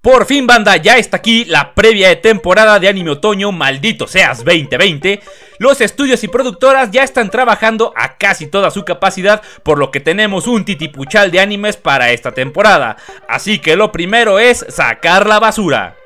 Por fin, banda, ya está aquí la previa de temporada de anime otoño, maldito seas 2020. Los estudios y productoras ya están trabajando a casi toda su capacidad, por lo que tenemos un titipuchal de animes para esta temporada. Así que lo primero es sacar la basura.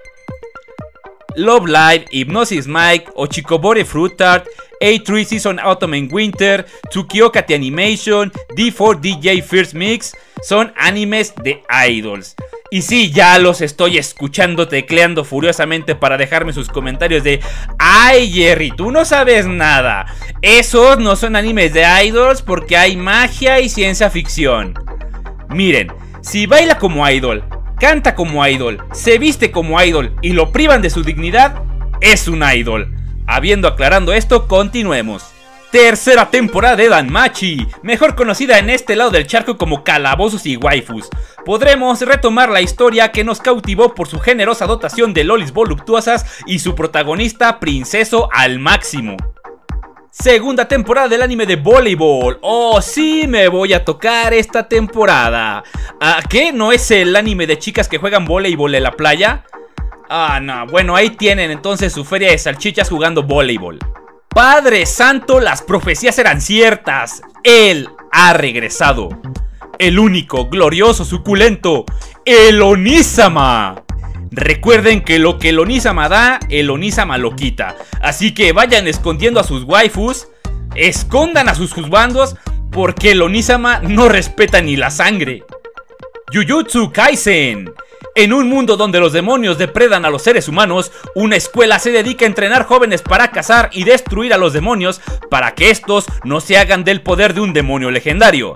Love Live, Hypnosis Mic, Ochikobore Fruit Tart, A3 Season Autumn and Winter, Tsukioka The Animation, D4DJ First Mix son animes de idols. Y sí, ya los estoy escuchando tecleando furiosamente para dejarme sus comentarios de "Ay, Jerry, tú no sabes nada. Esos no son animes de idols porque hay magia y ciencia ficción". Miren, si baila como idol, canta como idol, se viste como idol y lo privan de su dignidad, es un idol. Habiendo aclarado esto, continuemos. Tercera temporada de Danmachi, mejor conocida en este lado del charco como Calabozos y Waifus. Podremos retomar la historia que nos cautivó por su generosa dotación de lolis voluptuosas y su protagonista princeso al máximo. Segunda temporada del anime de voleibol. Oh, sí, me voy a tocar esta temporada. ¿Qué? ¿No es el anime de chicas que juegan voleibol en la playa? No, bueno, ahí tienen entonces su feria de salchichas jugando voleibol. Padre santo, las profecías eran ciertas. Él ha regresado. El único, glorioso, suculento, el Onisama. Recuerden que lo que el Onisama da, el Onisama lo quita. Así que vayan escondiendo a sus waifus, escondan a sus juzbandos, porque el Onisama no respeta ni la sangre. Jujutsu Kaisen. En un mundo donde los demonios depredan a los seres humanos, una escuela se dedica a entrenar jóvenes para cazar y destruir a los demonios para que estos no se hagan del poder de un demonio legendario.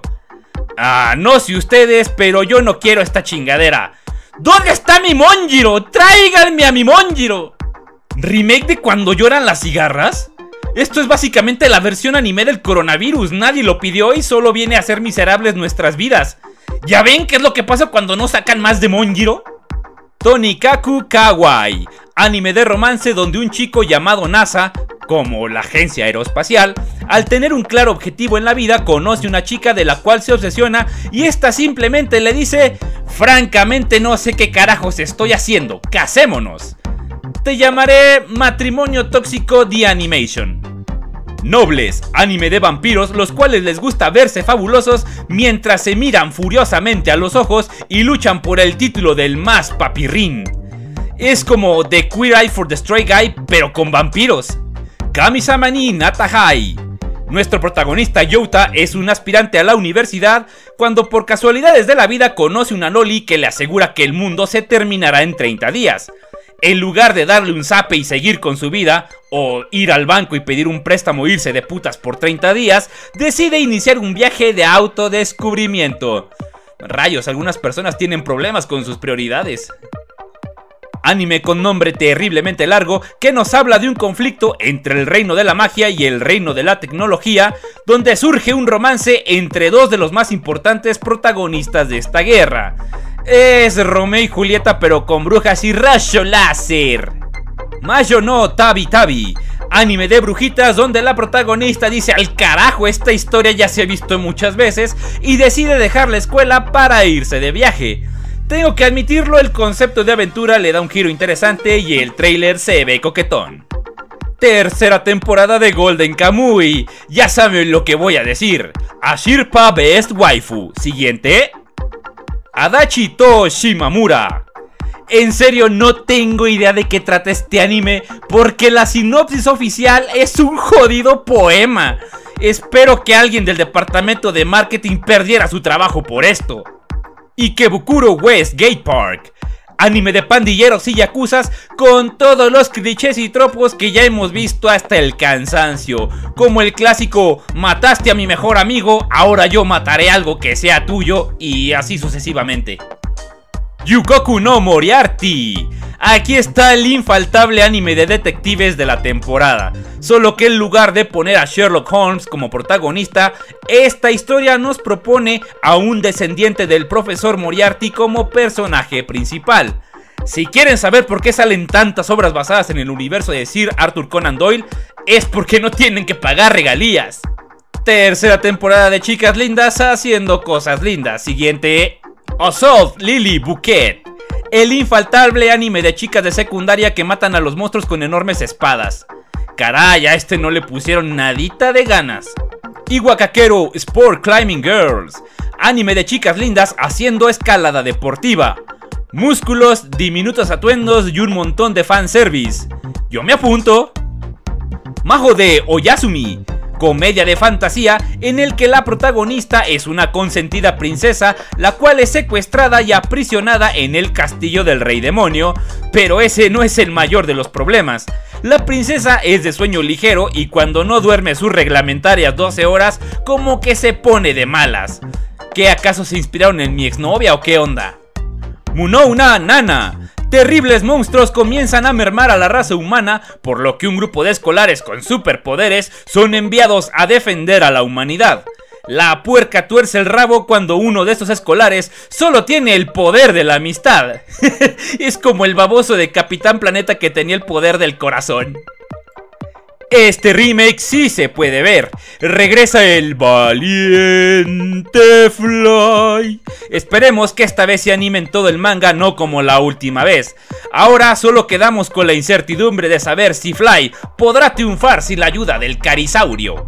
No sé ustedes, pero yo no quiero esta chingadera. ¿Dónde está mi Monjiro? ¡Tráiganme a mi Monjiro! ¿Remake de Cuando lloran las cigarras? Esto es básicamente la versión anime del coronavirus. Nadie lo pidió y solo viene a hacer miserables nuestras vidas. ¿Ya ven qué es lo que pasa cuando no sacan más de Monjiro? Tonikaku Kawaii, anime de romance donde un chico llamado NASA, como la agencia aeroespacial, al tener un claro objetivo en la vida, conoce una chica de la cual se obsesiona y esta simplemente le dice: "Francamente no sé qué carajos estoy haciendo, casémonos. Te llamaré Matrimonio Tóxico The Animation". Nobles, anime de vampiros los cuales les gusta verse fabulosos mientras se miran furiosamente a los ojos y luchan por el título del más papirrín. Es como The Queer Eye for the Stray Guy, pero con vampiros. Kami-sama ni Natahai. Nuestro protagonista Youta es un aspirante a la universidad cuando por casualidades de la vida conoce una loli que le asegura que el mundo se terminará en 30 días. En lugar de darle un zape y seguir con su vida, o ir al banco y pedir un préstamo e irse de putas por 30 días, decide iniciar un viaje de autodescubrimiento. Rayos, algunas personas tienen problemas con sus prioridades. Anime con nombre terriblemente largo que nos habla de un conflicto entre el reino de la magia y el reino de la tecnología, donde surge un romance entre dos de los más importantes protagonistas de esta guerra. Es Romeo y Julieta pero con brujas y rayo láser. Mayo no Tabi Tabi, anime de brujitas donde la protagonista dice: "Al carajo, esta historia ya se ha visto muchas veces", y decide dejar la escuela para irse de viaje. Tengo que admitirlo, el concepto de aventura le da un giro interesante y el tráiler se ve coquetón. Tercera temporada de Golden Kamuy. Ya saben lo que voy a decir. Ashirpa Best Waifu. Siguiente. Adachi to Shimamura. En serio no tengo idea de qué trata este anime, porque la sinopsis oficial es un jodido poema. Espero que alguien del departamento de marketing perdiera su trabajo por esto. Ikebukuro West Gate Park, anime de pandilleros y yakuzas con todos los clichés y tropos que ya hemos visto hasta el cansancio, como el clásico "mataste a mi mejor amigo, ahora yo mataré algo que sea tuyo", y así sucesivamente. Yukoku no Moriarty. Aquí está el infaltable anime de detectives de la temporada, solo que en lugar de poner a Sherlock Holmes como protagonista, esta historia nos propone a un descendiente del profesor Moriarty como personaje principal. Si quieren saber por qué salen tantas obras basadas en el universo de Sir Arthur Conan Doyle, es porque no tienen que pagar regalías. Tercera temporada de chicas lindas haciendo cosas lindas. Siguiente. Assault Lily Bouquet. el infaltable anime de chicas de secundaria que matan a los monstruos con enormes espadas. Caray, a este no le pusieron nadita de ganas. Iwakakero Sport Climbing Girls, anime de chicas lindas haciendo escalada deportiva. Músculos, diminutos atuendos y un montón de fanservice. Yo me apunto. Majo de Oyasumi, comedia de fantasía en el que la protagonista es una consentida princesa, la cual es secuestrada y aprisionada en el castillo del rey demonio, pero ese no es el mayor de los problemas. La princesa es de sueño ligero y cuando no duerme sus reglamentarias 12 horas, como que se pone de malas. ¿Qué acaso se inspiraron en mi exnovia o qué onda? Munouna Nana. Terribles monstruos comienzan a mermar a la raza humana, por lo que un grupo de escolares con superpoderes son enviados a defender a la humanidad. La puerca tuerce el rabo cuando uno de estos escolares solo tiene el poder de la amistad. Es como el baboso de Capitán Planeta que tenía el poder del corazón. Este remake sí se puede ver. Regresa el valiente Fly. Esperemos que esta vez se animen todo el manga, no como la última vez. Ahora solo quedamos con la incertidumbre de saber si Fly podrá triunfar sin la ayuda del Carisaurio.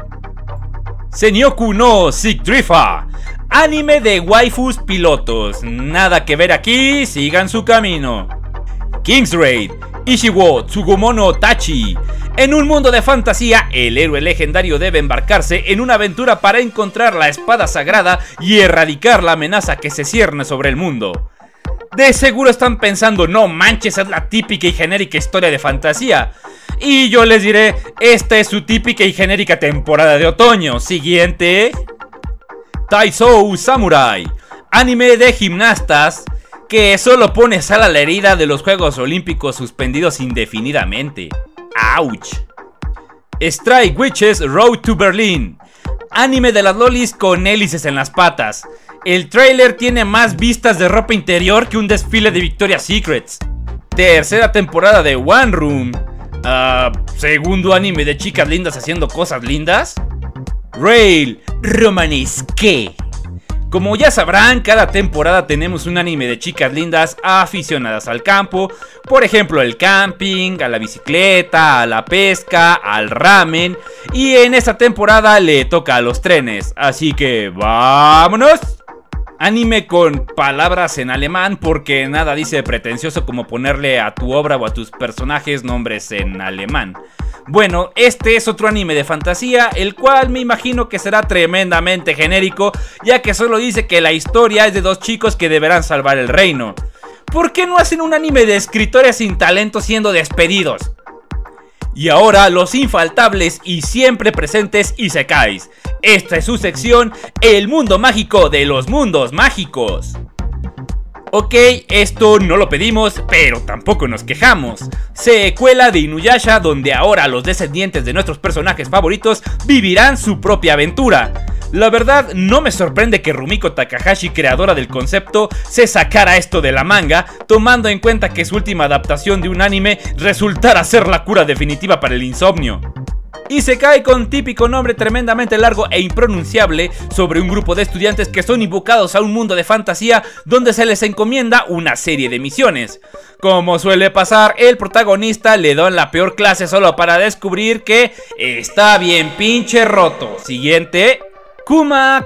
Senyoku no Sigdrifa, anime de waifus pilotos. Nada que ver aquí, sigan su camino. King's Raid, Ishiwo Tsugumono Tachi. En un mundo de fantasía, el héroe legendario debe embarcarse en una aventura para encontrar la espada sagrada y erradicar la amenaza que se cierne sobre el mundo. De seguro están pensando, no manches, es la típica y genérica historia de fantasía. Y yo les diré, esta es su típica y genérica temporada de otoño. Siguiente. Taisou Samurai, anime de gimnastas que solo pone sal a la herida de los Juegos Olímpicos suspendidos indefinidamente. ¡Auch! Strike Witches Road to Berlin, anime de las lolis con hélices en las patas. El trailer tiene más vistas de ropa interior que un desfile de Victoria's Secrets. Tercera temporada de One Room. Segundo anime de chicas lindas haciendo cosas lindas. Rail Romanesque. Como ya sabrán, cada temporada tenemos un anime de chicas lindas aficionadas al campo. Por ejemplo, el camping, a la bicicleta, a la pesca, al ramen. Y en esta temporada le toca a los trenes. Así que ¡vámonos! Anime con palabras en alemán, porque nada dice pretencioso como ponerle a tu obra o a tus personajes nombres en alemán. Bueno, este es otro anime de fantasía, el cual me imagino que será tremendamente genérico, ya que solo dice que la historia es de dos chicos que deberán salvar el reino. ¿Por qué no hacen un anime de escritores sin talento siendo despedidos? Y ahora los infaltables y siempre presentes isekais. Esta es su sección, el mundo mágico de los mundos mágicos. Ok, esto no lo pedimos, pero tampoco nos quejamos. Secuela de Inuyasha, donde ahora los descendientes de nuestros personajes favoritos vivirán su propia aventura. La verdad, no me sorprende que Rumiko Takahashi, creadora del concepto, se sacara esto de la manga, tomando en cuenta que su última adaptación de un anime resultara ser la cura definitiva para el insomnio. Isekai con típico nombre tremendamente largo e impronunciable sobre un grupo de estudiantes que son invocados a un mundo de fantasía donde se les encomienda una serie de misiones. Como suele pasar, el protagonista le da la peor clase solo para descubrir que está bien pinche roto. Siguiente. Kuma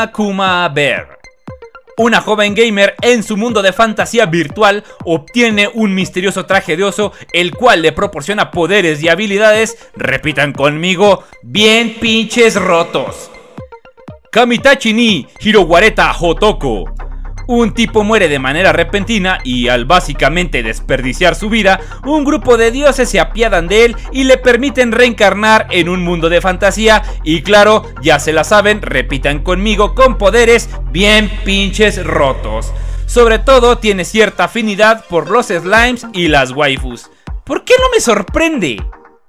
Bear. Una joven gamer en su mundo de fantasía virtual obtiene un misterioso traje de oso, el cual le proporciona poderes y habilidades, repitan conmigo, bien pinches rotos. Kamitachi ni Hirowareta Hotoko. Un tipo muere de manera repentina y al básicamente desperdiciar su vida, un grupo de dioses se apiadan de él y le permiten reencarnar en un mundo de fantasía y claro, ya se la saben, repitan conmigo, con poderes bien pinches rotos. Sobre todo tiene cierta afinidad por los slimes y las waifus. ¿Por qué no me sorprende?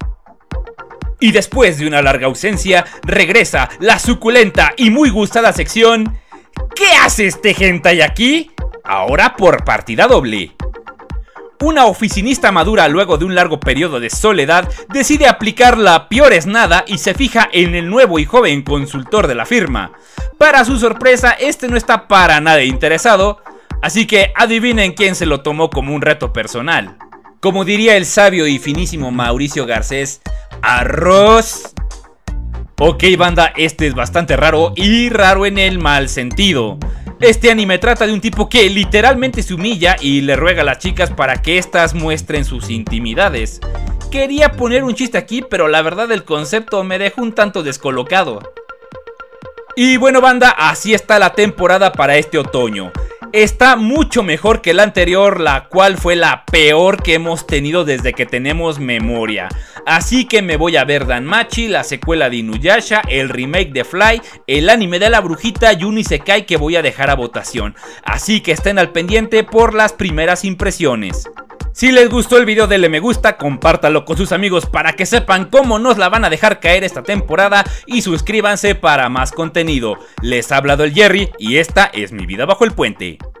Y después de una larga ausencia, regresa la suculenta y muy gustada sección ¿qué hace este hentai aquí? Ahora por partida doble. Una oficinista madura luego de un largo periodo de soledad decide aplicar la peor es nada y se fija en el nuevo y joven consultor de la firma. Para su sorpresa, este no está para nada interesado, Así que adivinen quién se lo tomó como un reto personal. Como diría el sabio y finísimo Mauricio Garcés, arroz. Ok banda, este es bastante raro y raro en el mal sentido. Este anime trata de un tipo que literalmente se humilla y le ruega a las chicas para que éstas muestren sus intimidades. Quería poner un chiste aquí, pero la verdad el concepto me dejó un tanto descolocado. Y bueno banda, así está la temporada para este otoño. Está mucho mejor que la anterior, la cual fue la peor que hemos tenido desde que tenemos memoria. Así que me voy a ver Danmachi, la secuela de Inuyasha, el remake de Fly, el anime de la brujita y un isekai que voy a dejar a votación. Así que estén al pendiente por las primeras impresiones. Si les gustó el video, denle me gusta, compártalo con sus amigos para que sepan cómo nos la van a dejar caer esta temporada y suscríbanse para más contenido. Les ha hablado el Jerry y esta es mi vida bajo el puente.